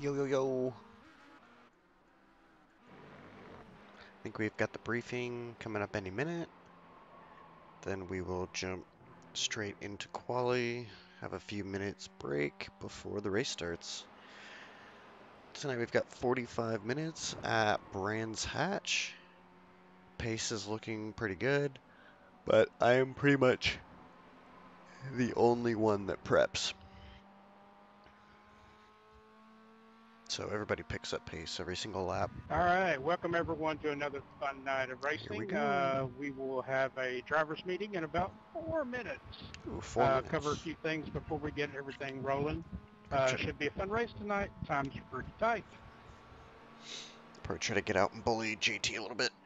Yo, yo, yo. I think we've got the briefing coming up any minute. Then we will jump straight into quali, have a few minutes break before the race starts. Tonight we've got 45 minutes at Brands Hatch. Pace is looking pretty good, but I am pretty much the only one that preps. So everybody picks up pace every single lap. All right, welcome everyone to another fun night of Here we racing. go. We will have a driver's meeting in about 4 minutes. Ooh, 4 Cover a minutes. few things before we get everything rolling. Try, Should be a fun race tonight. Time's pretty tight. probably try to get out and bully JT a little bit.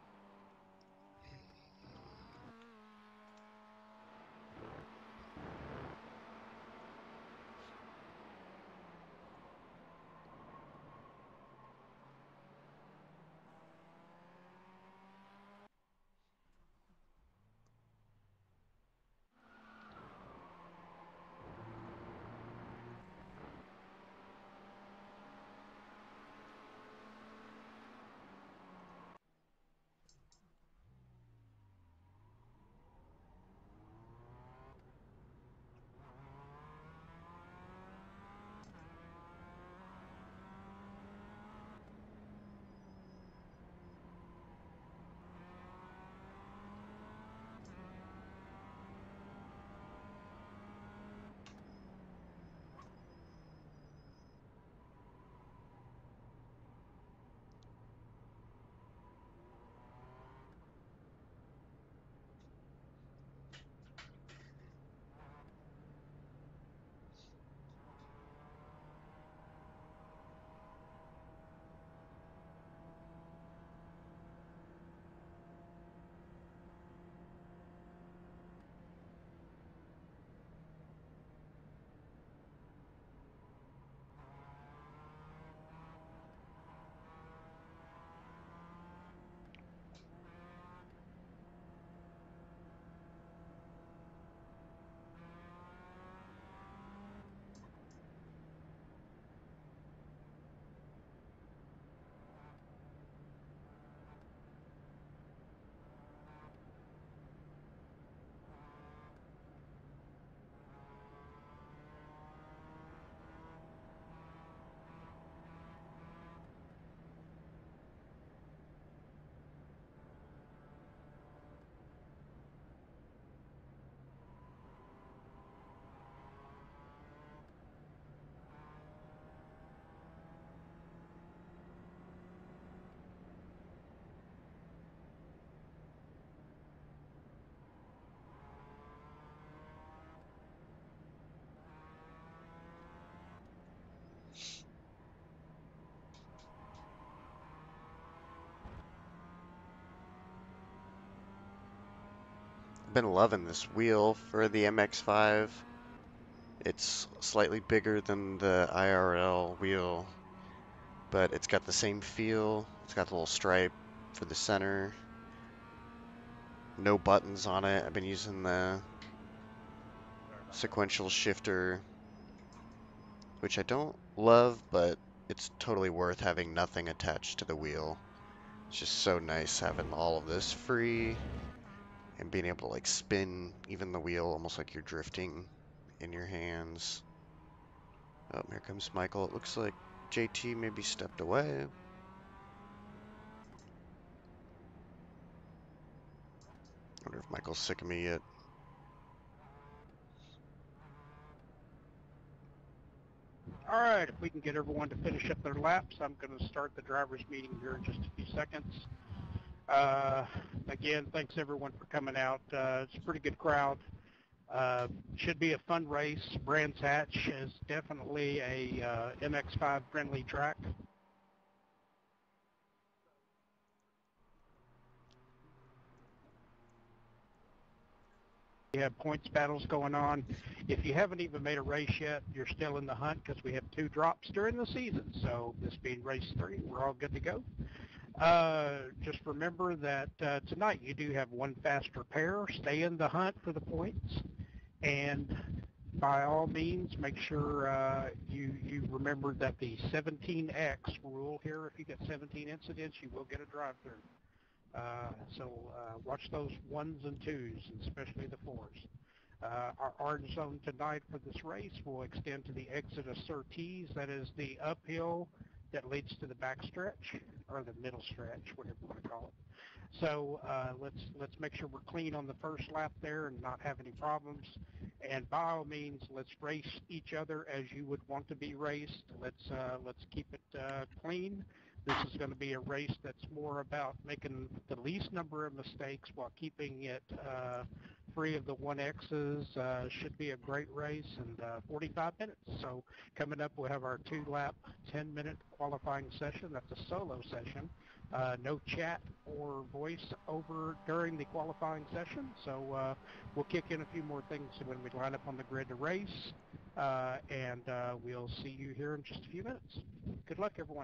Been loving this wheel for the MX-5. It's slightly bigger than the IRL wheel, but it's got the same feel. It's got the little stripe for the center. No buttons on it. I've been using the sequential shifter, which I don't love, but it's totally worth having nothing attached to the wheel. It's just so nice having all of this free and being able to like spin even the wheel almost like you're drifting in your hands. Oh, here comes Michael. It looks like JT maybe stepped away. Wonder if Michael's sick of me yet. All right, if we can get everyone to finish up their laps, I'm going to start the driver's meeting here in just a few seconds. Uh, Again, thanks everyone for coming out. It's a pretty good crowd. Should be a fun race. Brands Hatch is definitely a MX-5 friendly track. We have points battles going on. If you haven't even made a race yet, you're still in the hunt because we have 2 drops during the season. So this being race 3, we're all good to go. Just remember that tonight you do have one faster pair. Stay in the hunt for the points. And By all means, make sure you remember that the 17X rule here. If you get 17 incidents, you will get a drive-through. So watch those ones and twos, and especially the fours. Our orange zone tonight for this race will extend to the exit of Surtees. That is the uphill that leads to the backstretch, or the middle stretch, whatever you want to call it. So let's make sure we're clean on the first lap there and not have any problems. And by all means, let's race each other as you would want to be raced. Let's keep it clean. This is going to be a race that's more about making the least number of mistakes while keeping it free of the 1Xs. Should be a great race, and 45 minutes. So coming up, we'll have our 2-lap, 10-minute qualifying session. That's a solo session. No chat or voice over during the qualifying session. So we'll kick in a few more things when we line up on the grid to race, and we'll see you here in just a few minutes. Good luck, everyone.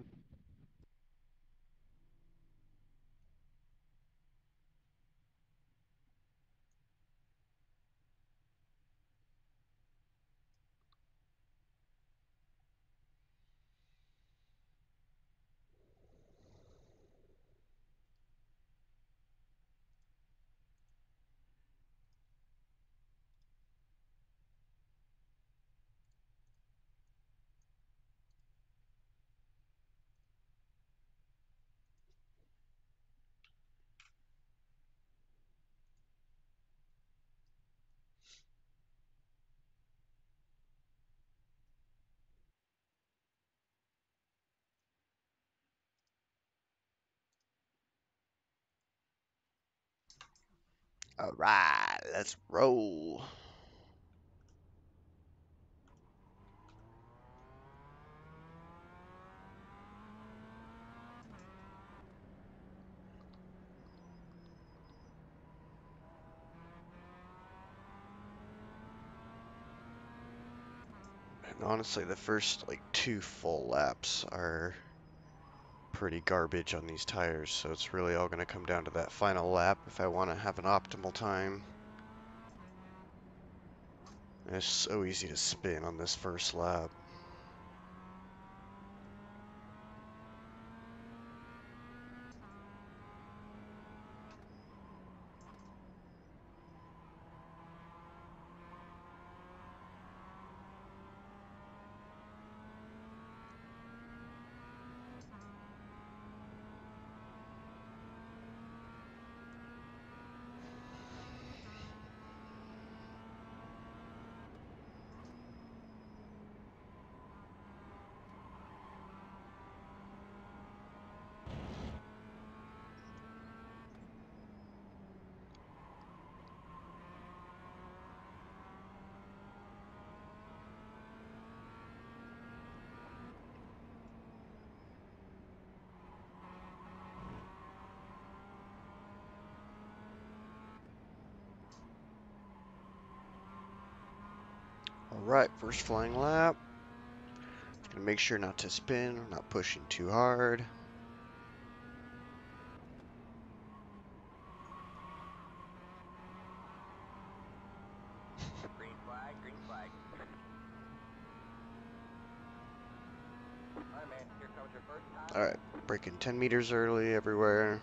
All right, let's roll. And honestly, the first like 2 full laps are pretty garbage on these tires, so it's really all going to come down to that final lap if I want to have an optimal time. And it's so easy to spin on this first lap. Alright, first flying lap. Gonna make sure not to spin, not pushing too hard. Green flag, green flag. Alright, man, here comes your first time. Alright, braking 10 meters early everywhere.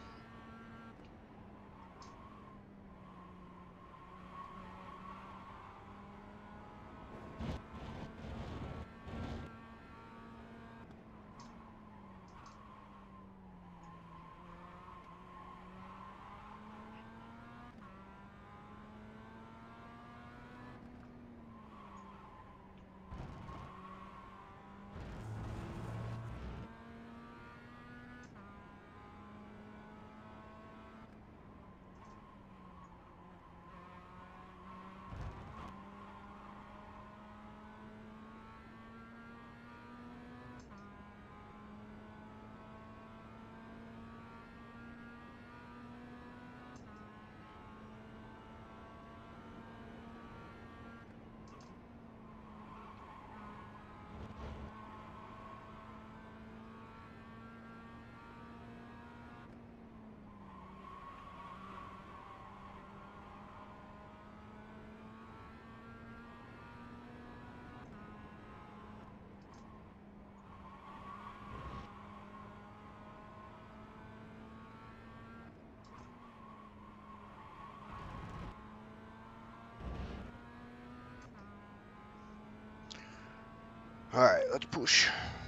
All right, let's push.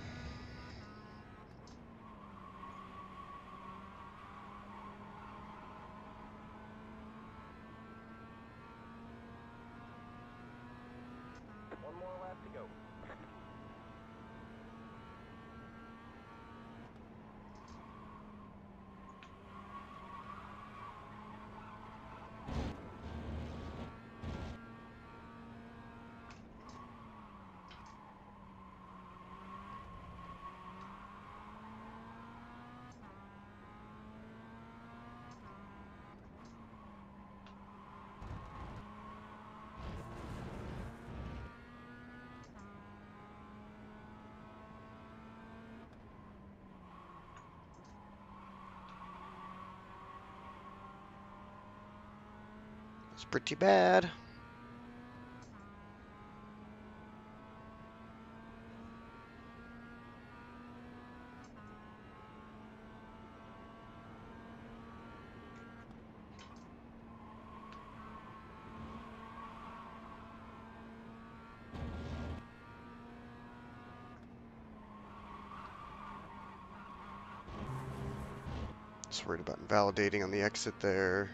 One more lap to go. It's pretty bad. Just worried about invalidating on the exit there.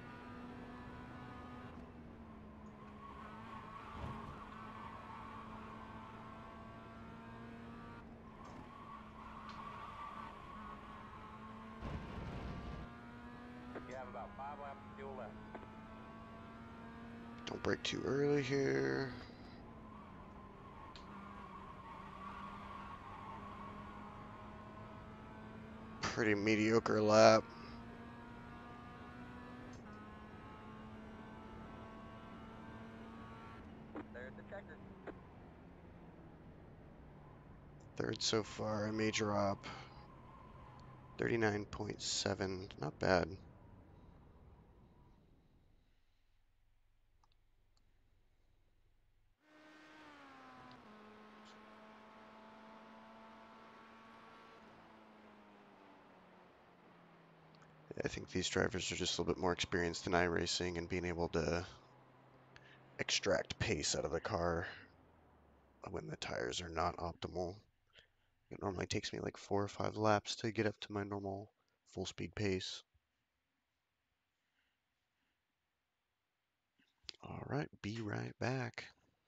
You have about 5 laps of fuel left. Don't break too early here. Pretty mediocre lap. There's the checker. Third so far, I may drop. 39.7, not bad. I think these drivers are just a little bit more experienced than iRacing and being able to extract pace out of the car when the tires are not optimal. It normally takes me like 4 or 5 laps to get up to my normal full speed pace. All right, be right back.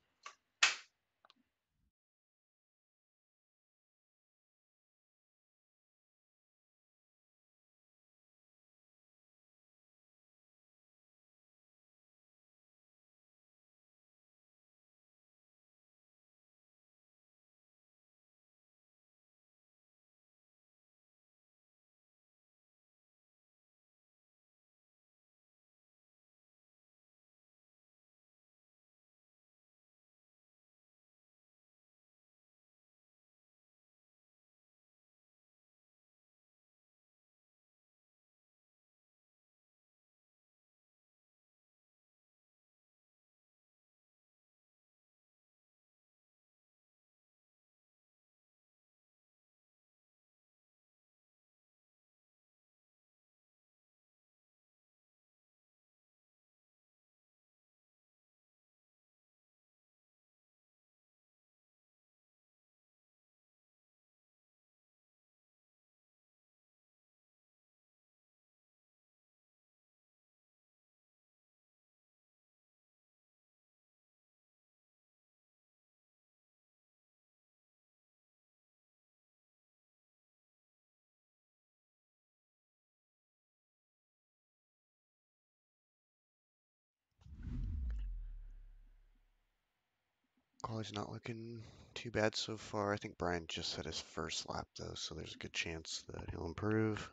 Quality's not looking too bad so far. I think Brian just had his first lap though, so there's a good chance that he'll improve.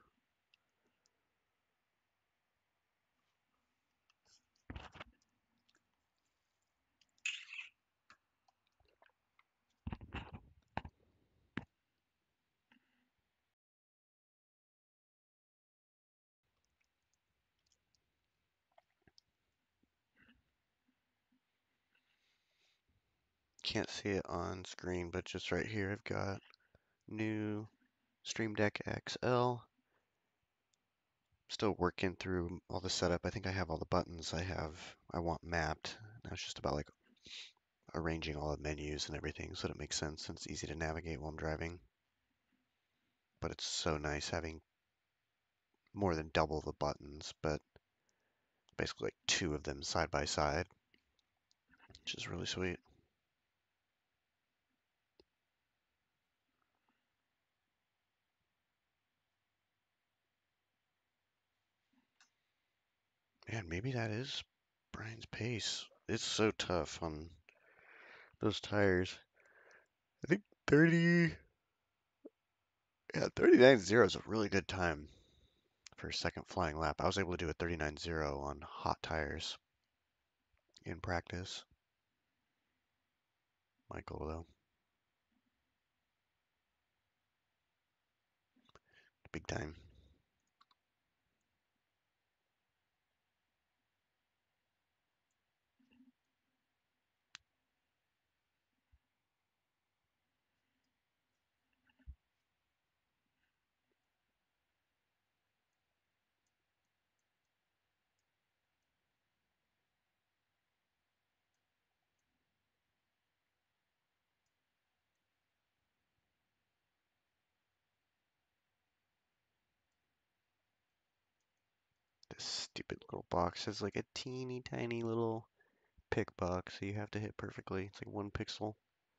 Can't see it on screen, but just right here I've got new Stream Deck XL. Still working through all the setup. I think I have all the buttons I want mapped. Now it's just about like arranging all the menus and everything so that it makes sense and it's easy to navigate while I'm driving. But it's so nice having more than double the buttons, but basically like 2 of them side by side, which is really sweet. Man, maybe that is Brian's pace. It's so tough on those tires. I think 39.0 is a really good time for a second flying lap. I was able to do a 39.0 on hot tires in practice. My goal though. Big time. This stupid little box has like a teeny tiny little pick box, so you have to hit perfectly. It's like 1 pixel.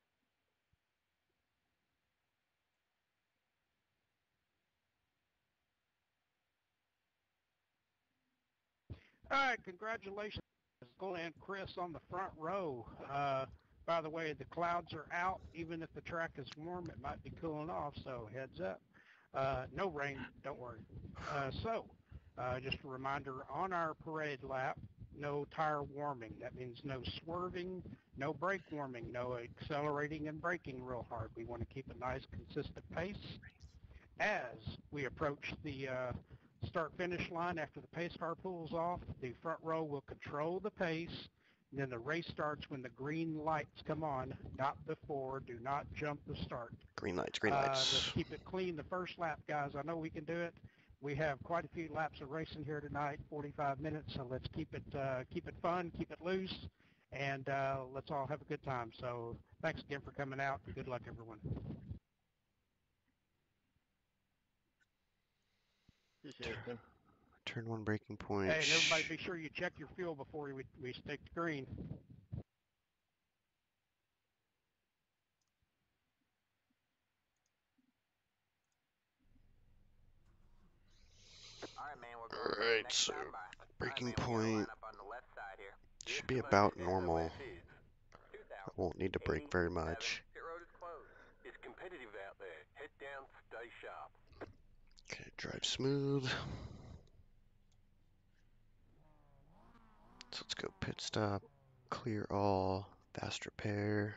All right, congratulations, Michael and Chris on the front row. By the way, the clouds are out. Even if the track is warm, it might be cooling off, so heads up. No rain, don't worry. Just a reminder, on our parade lap, no tire warming. That means no swerving, no brake warming, no accelerating and braking real hard. We want to keep a nice, consistent pace. As we approach the start-finish line after the pace car pulls off, the front row will control the pace. And then the race starts when the green lights come on, not before. Do not jump the start. Green lights, green Let's lights. keep it clean the first lap, guys. I know we can do it. We have quite a few laps of racing here tonight, 45 minutes, so let's keep it fun, keep it loose, and let's all have a good time. So thanks again for coming out, and good luck, everyone. Appreciate it, Tim. Turn 1 braking point. Hey, and everybody be sure you check your fuel before we stick to green. All right, man, we're going for the Alright, next so time by. braking All right, man, we gotta line point up on the left side here. should This be is the about most normal. is. I won't need to brake very much. Pit road is closed. It's competitive out there. Head down, stay sharp. Okay, drive smooth. So let's go pit stop, clear all, fast repair,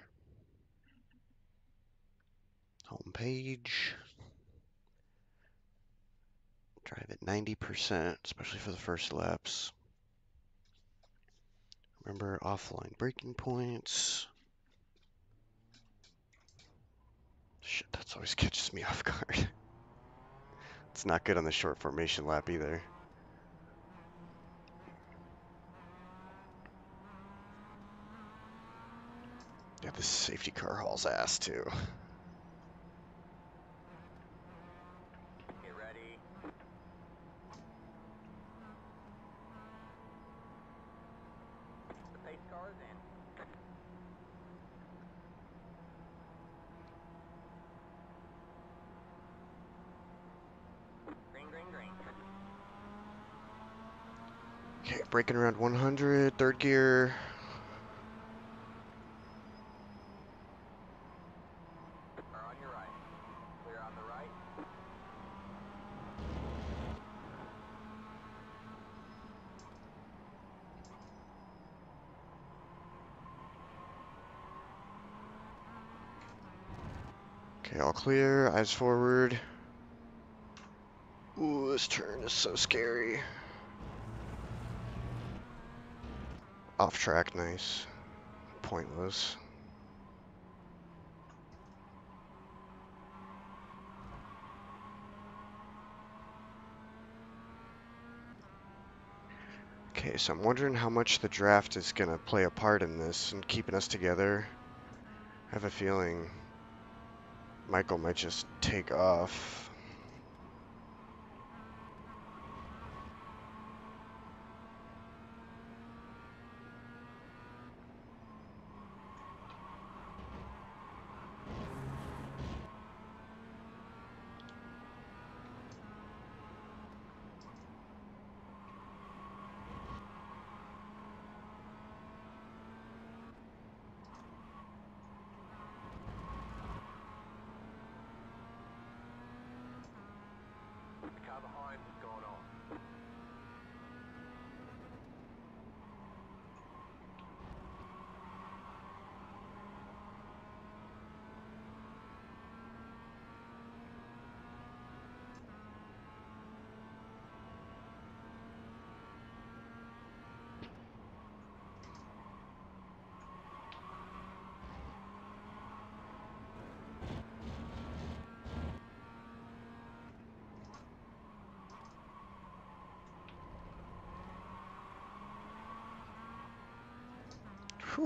home page. Drive at 90%, especially for the first laps. Remember offline braking points. Shit, that's always catches me off guard. It's not good on the short formation lap either. Yeah, this safety car hauls ass too. Get ready. The pace car is in. Green, green, green. Okay, braking around 100, third gear. Car on your right. Clear on the right. Okay, all clear, eyes forward. Ooh, this turn is so scary. Off track, nice. Pointless. Okay, so I'm wondering how much the draft is gonna play a part in this and keeping us together. I have a feeling Michael might just take off. The car behind has gone off. Whew.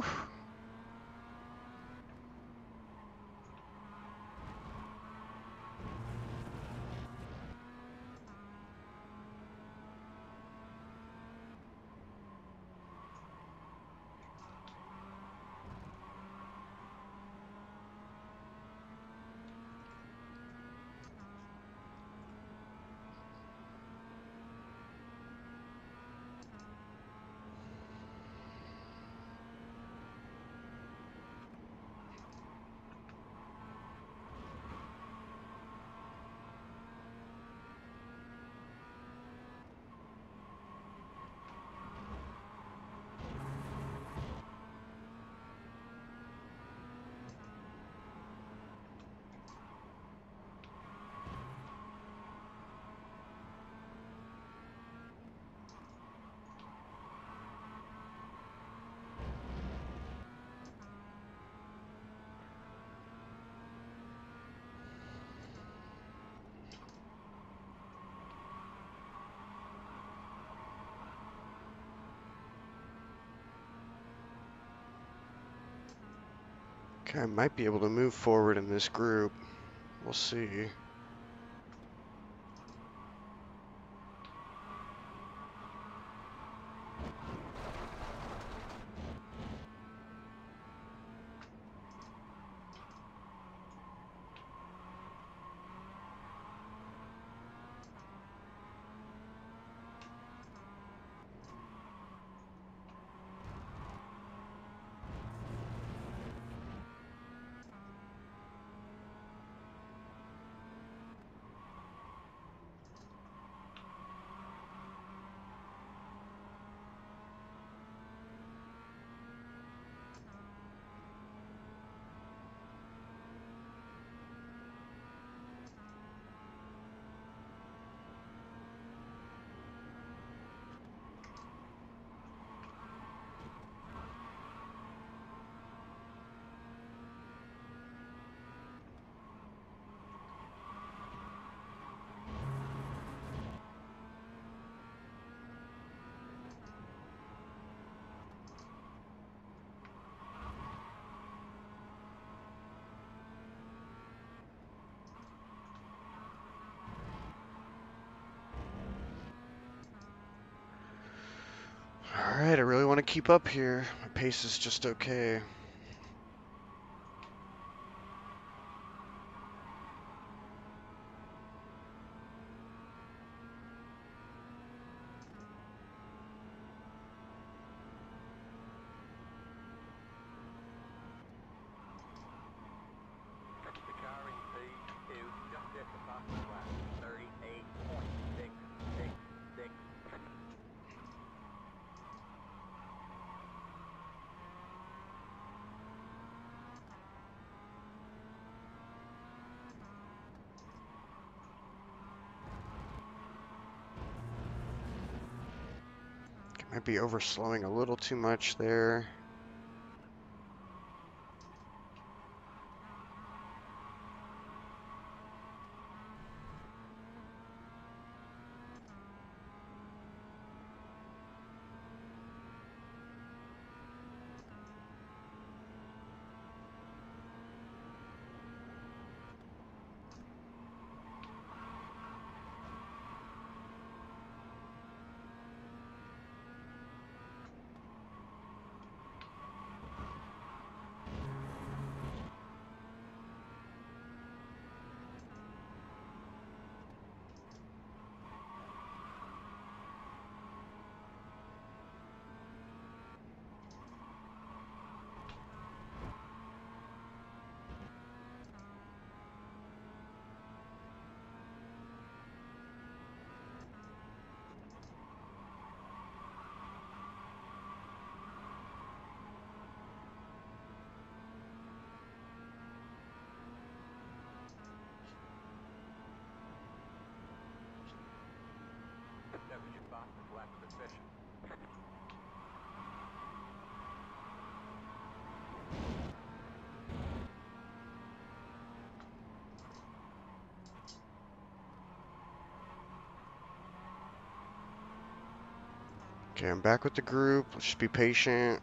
Okay, I might be able to move forward in this group. We'll see. Alright, I really want to keep up here. My pace is just okay. The car in P2 just at the fastest lap. 38.666. Might be overslowing a little too much there. Okay, I'm back with the group. Let's just be patient.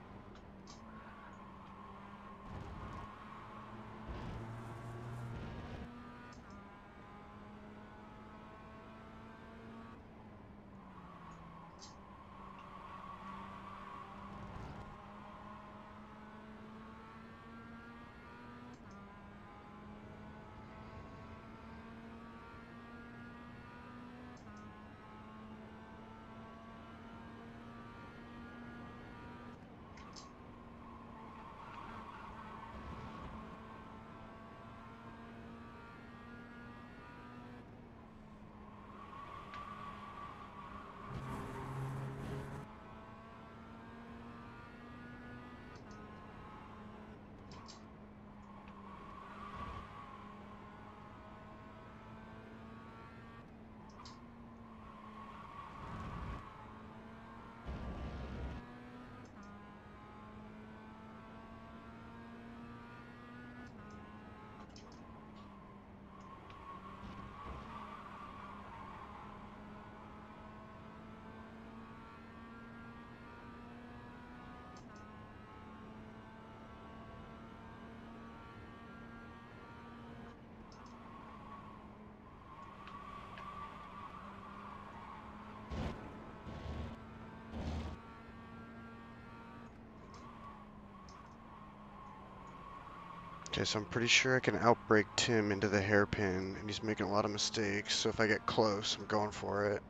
Okay, so I'm pretty sure I can outbreak Tim into the hairpin, and he's making a lot of mistakes, so if I get close, I'm going for it.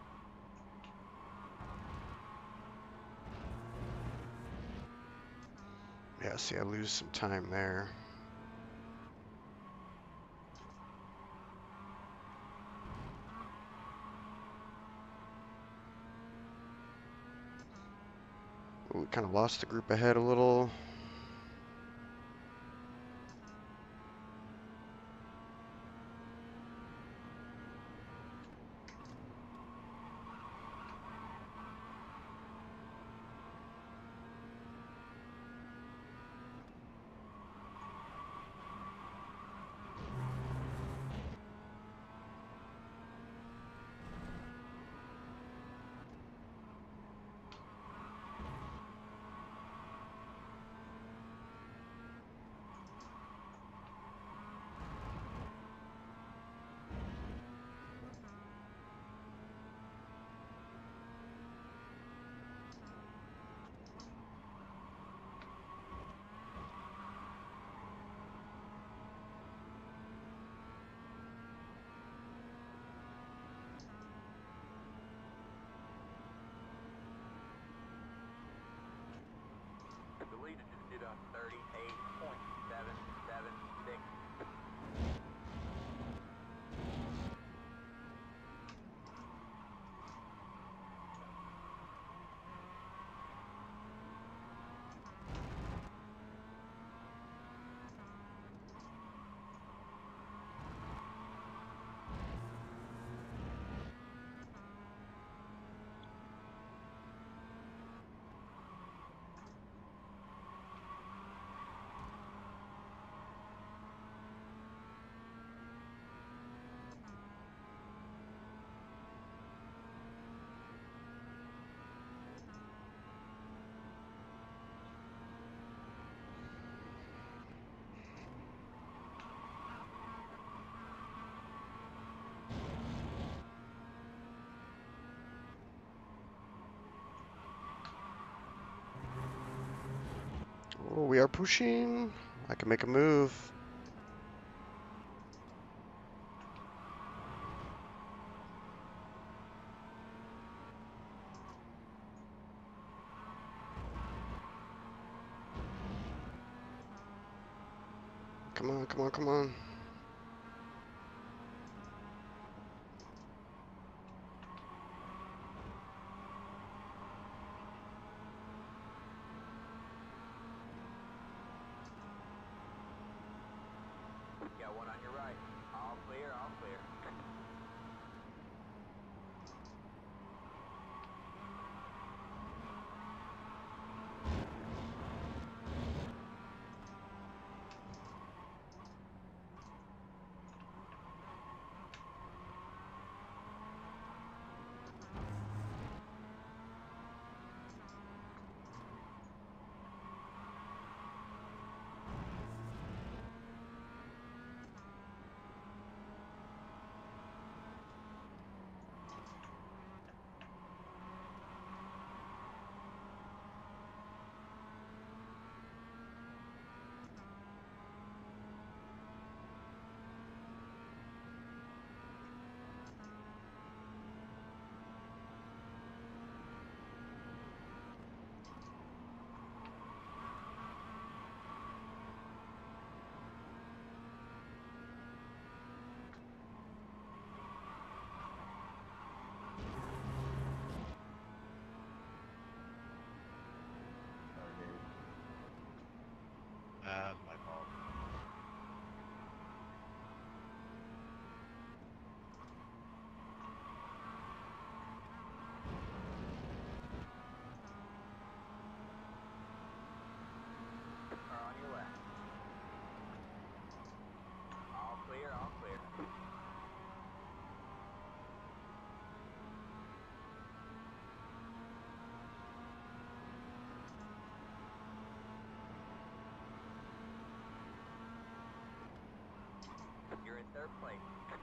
Yeah, see, I lose some time there. Ooh, we kind of lost the group ahead a little. The leader just did a 38.776. Oh, we are pushing. I can make a move. Come on, come on, come on. Got one on your right. All clear, all clear. airplane.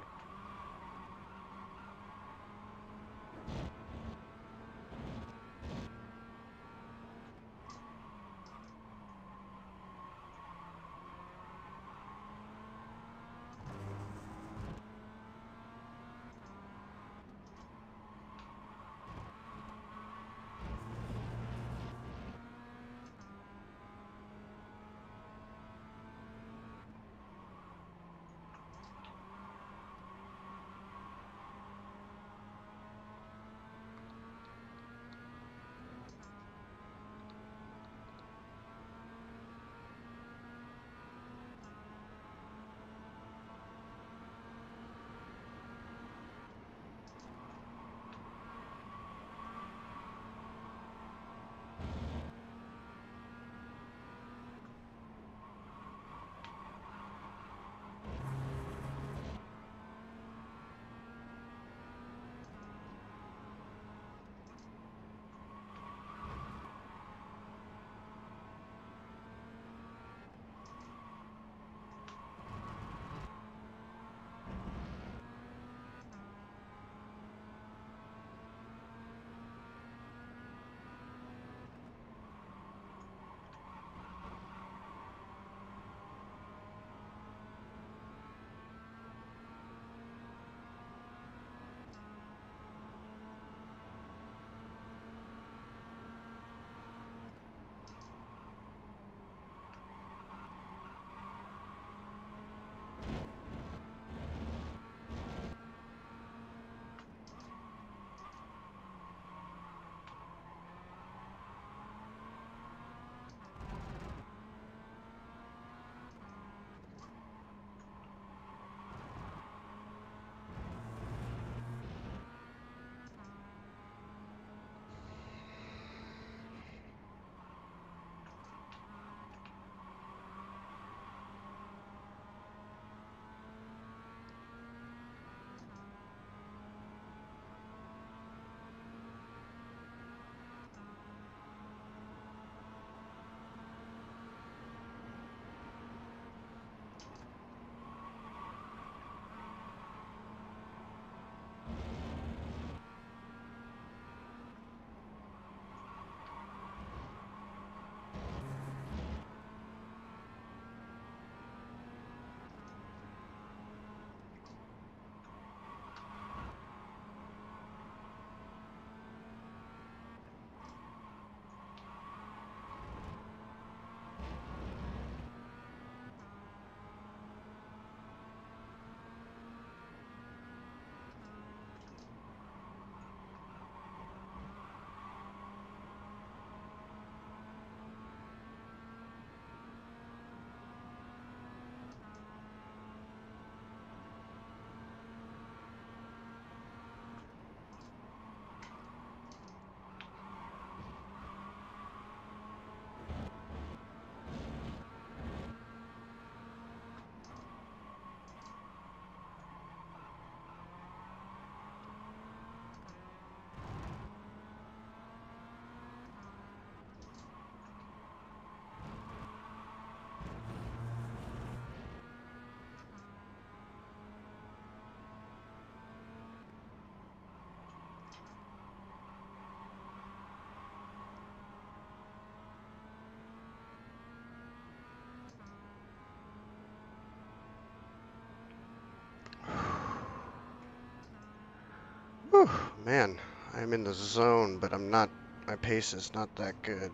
Whew, man, I'm in the zone, but I'm not, my pace is not that good.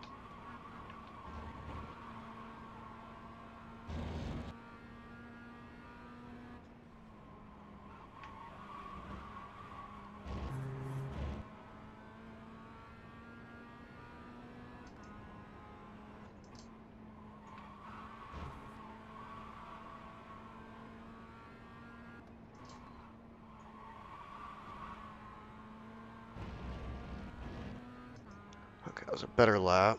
Okay, that was a better lap.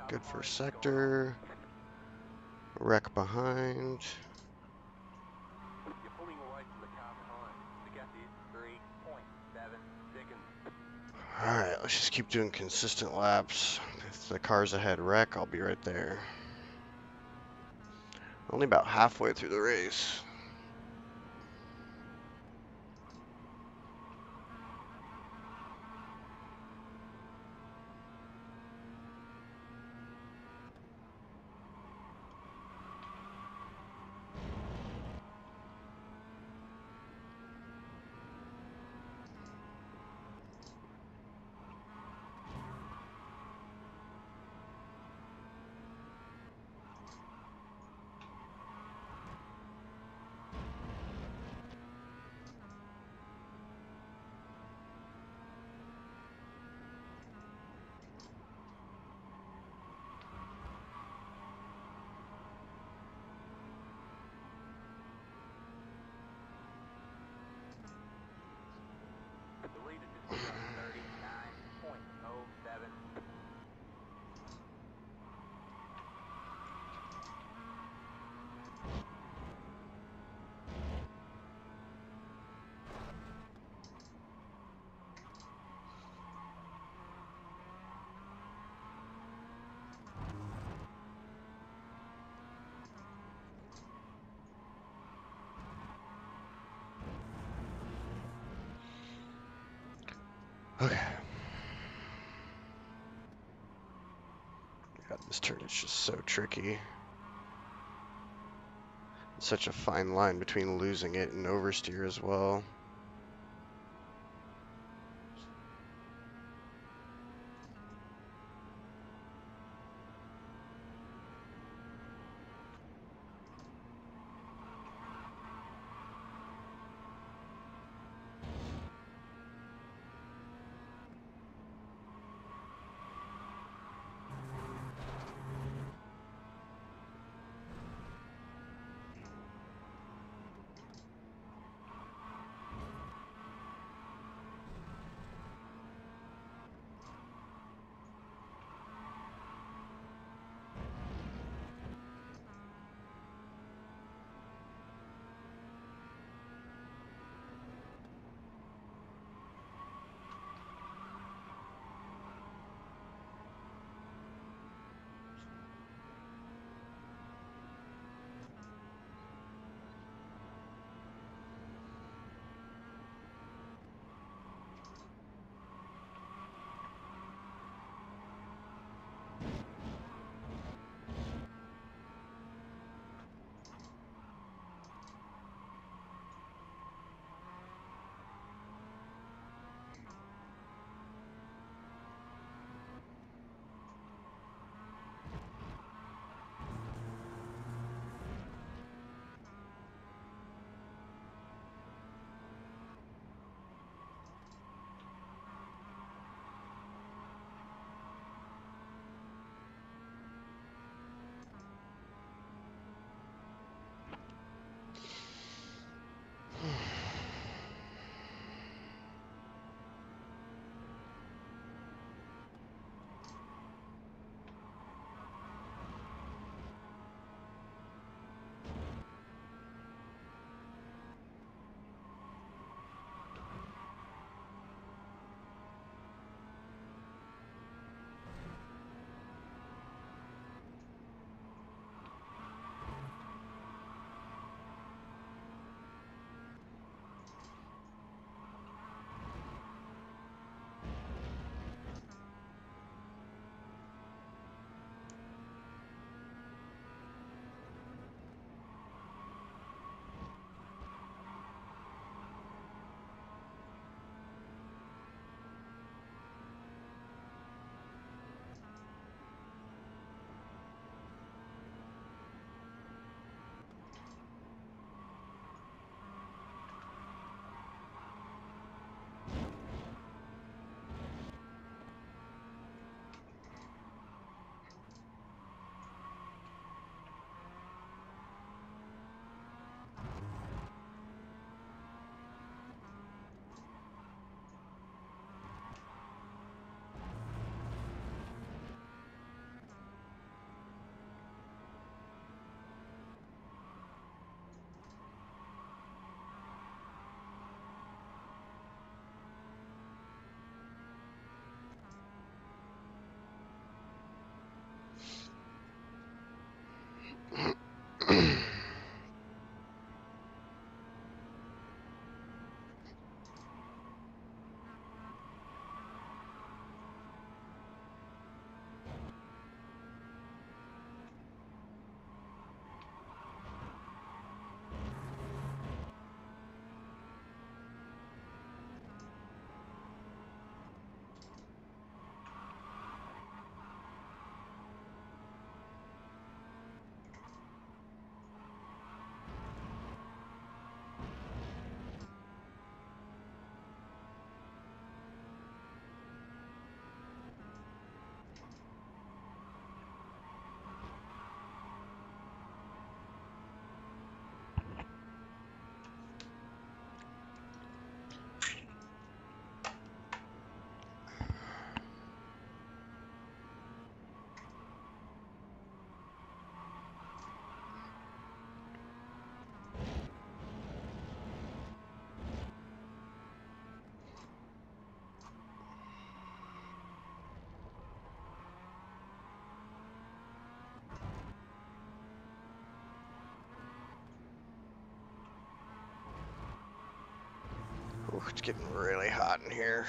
Good first sector. Wreck behind. You're pulling away from the car behind. The gap is 3.7 seconds. Alright, let's just keep doing consistent laps. If the cars ahead wreck, I'll be right there. Only about halfway through the race. The leader just put up 39.07. Okay. God, this turn is just so tricky. It's such a fine line between losing it and oversteer as well. Ooh, it's getting really hot in here.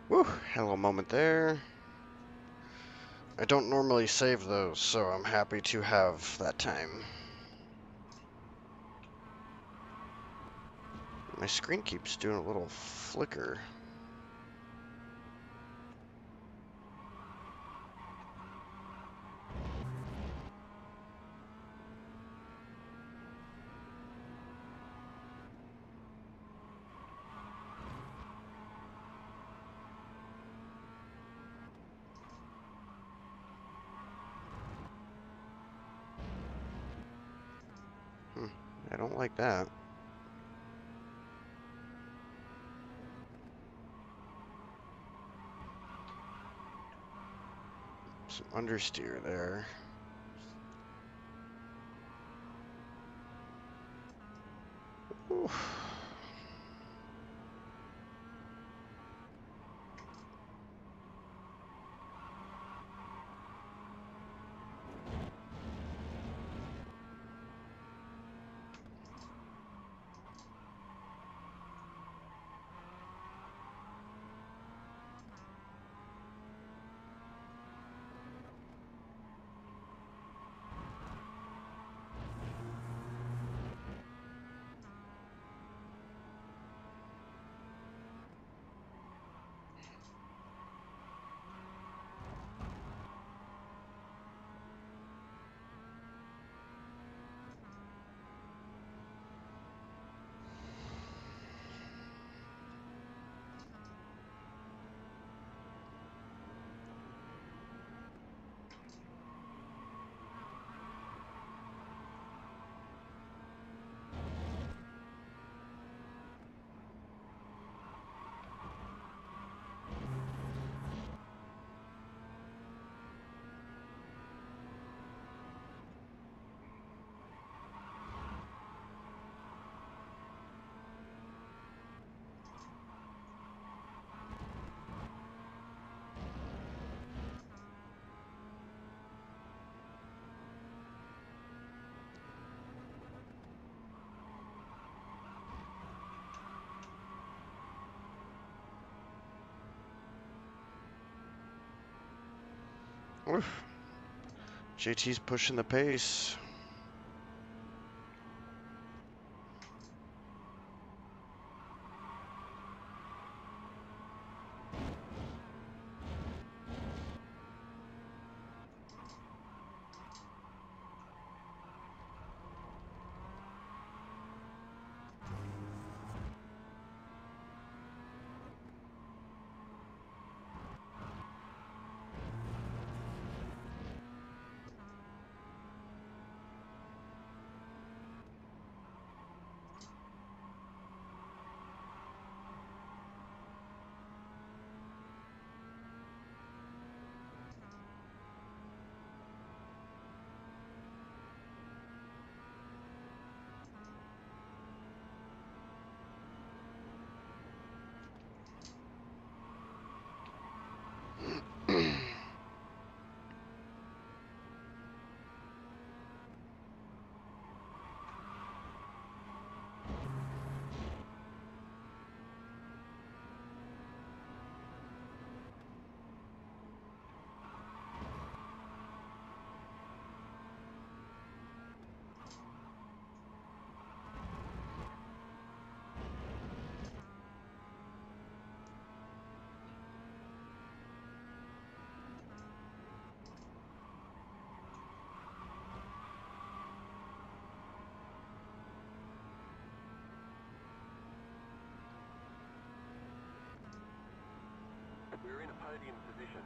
Woo, had a little moment there. I don't normally save those, so I'm happy to have that time. My screen keeps doing a little flicker. I don't like that. Some understeer there. Oof. Oof. JT's pushing the pace. We're in a podium position.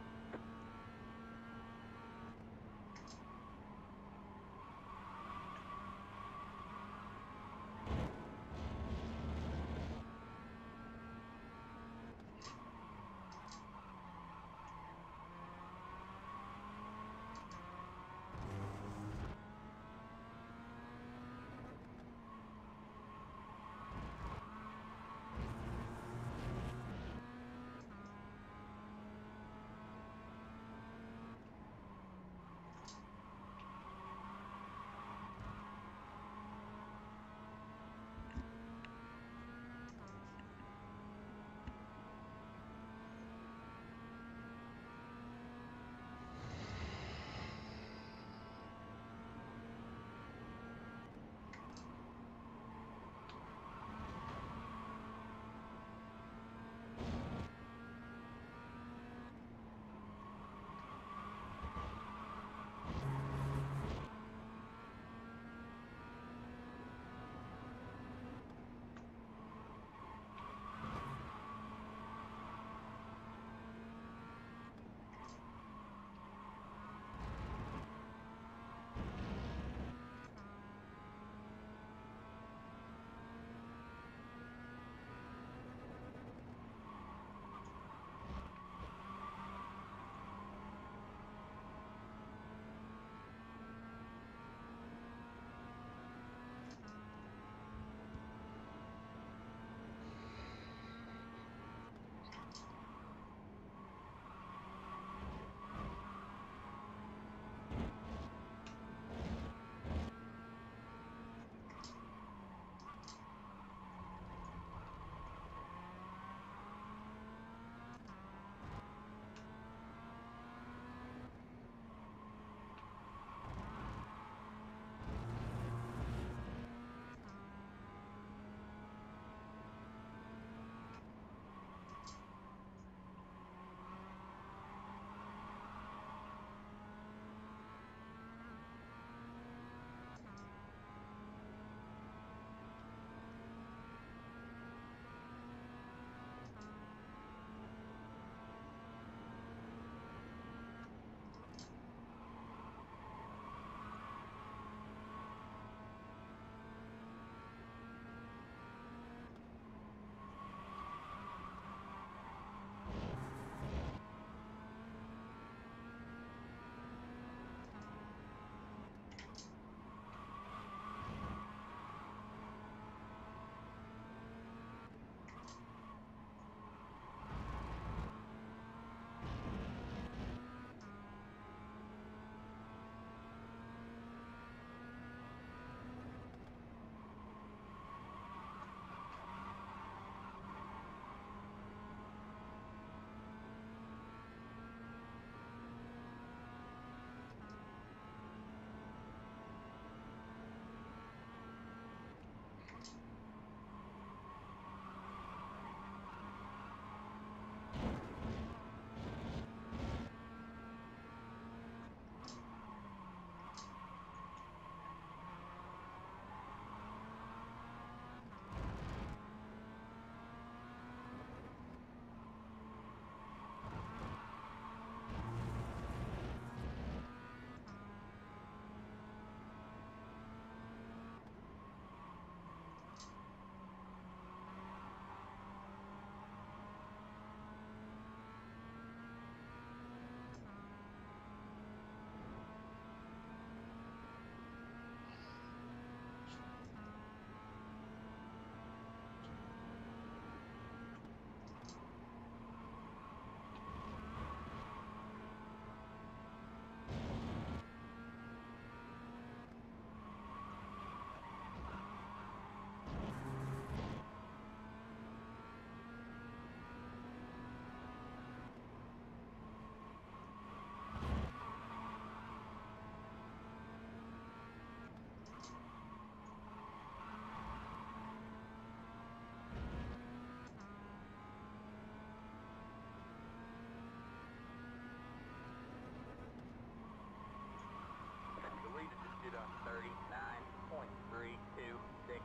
2, 6.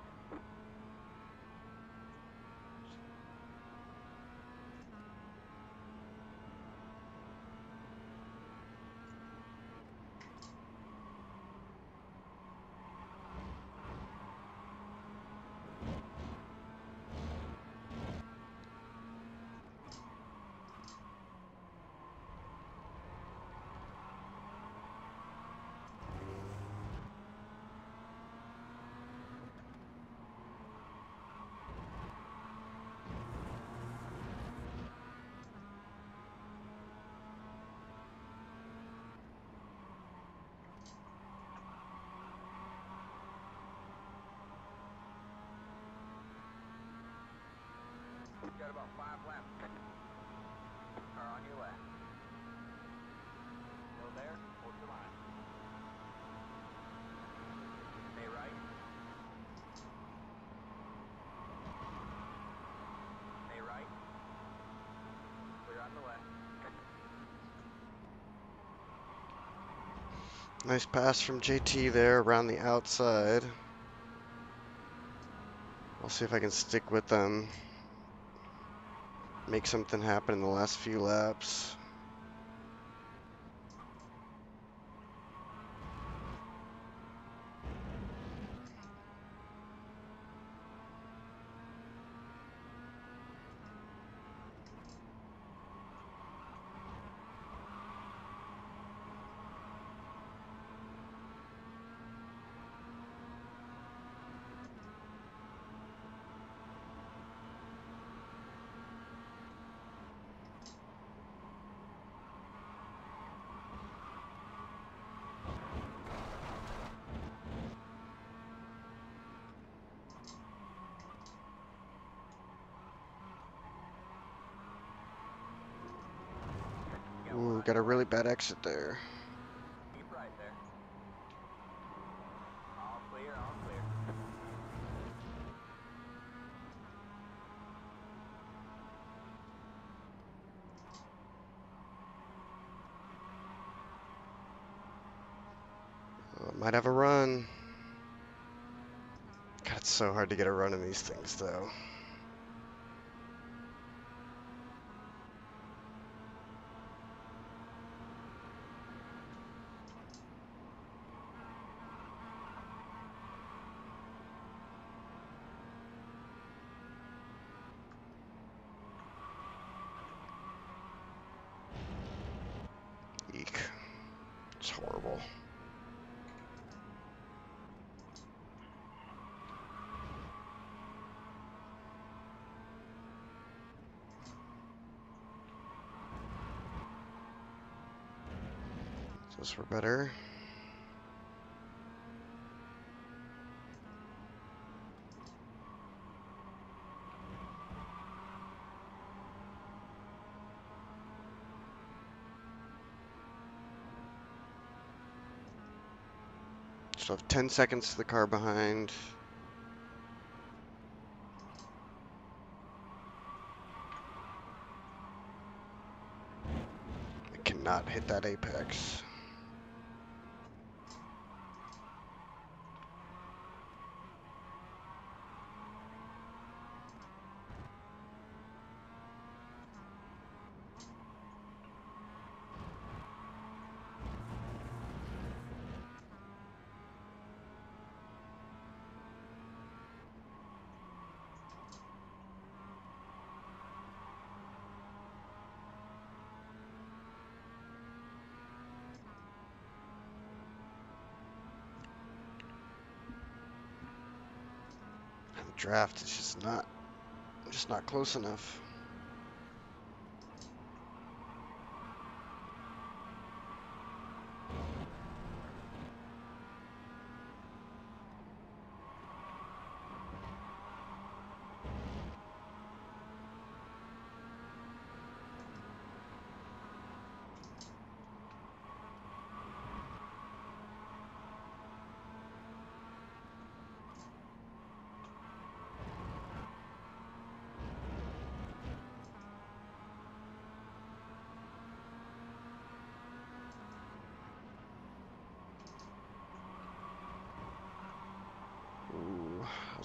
Got about 5 laps. Are on your left. Still there? Hold the line. Stay right. Stay right. Clear on the left. Nice pass from JT there around the outside. I'll see if I can stick with them. Make something happen in the last few laps. Ooh, got a really bad exit there. Keep right there. All clear, all clear. Might have a run. God, it's so hard to get a run in these things, though. Eek. It's horrible. Those were better. Still have 10 seconds to the car behind. I cannot hit that apex. The draft is just not close enough.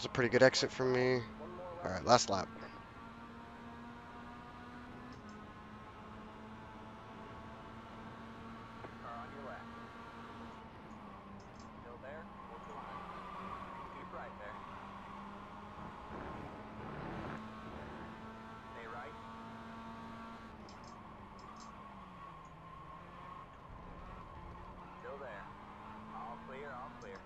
It's a pretty good exit from me. All right, last lap. Car on your left. Still there? Hold the line. Keep right there. Stay right. Still there. All clear, all clear.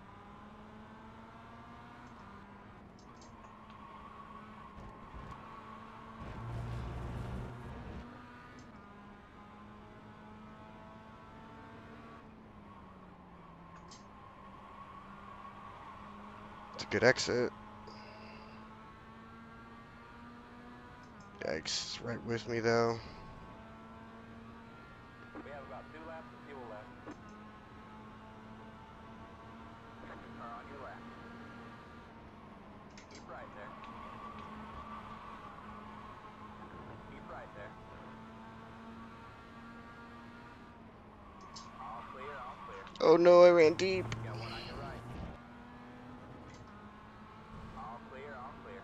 It's a good exit. Yikes, it's right with me though. We have about 2 laps of fuel left. Car on your left. Keep right there. Keep right there. All clear, all clear. Oh no, I ran deep. Got one on your right. All clear, all clear.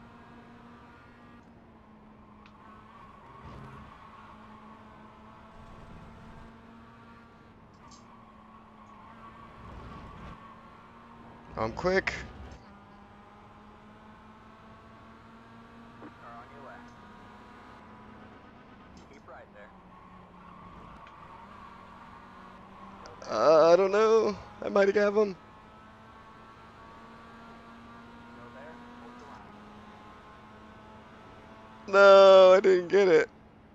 I'm quick. Car on your left. Keep right there. Still there. I don't know. I might have him. Still there. Hold the line. No, I didn't get it.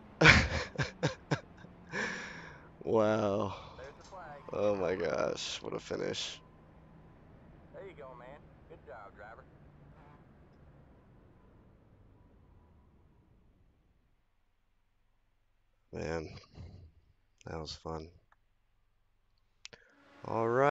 Wow. There's the flag. Oh my gosh, what a finish. There you go, man. Good job, driver. Man, that was fun. All right.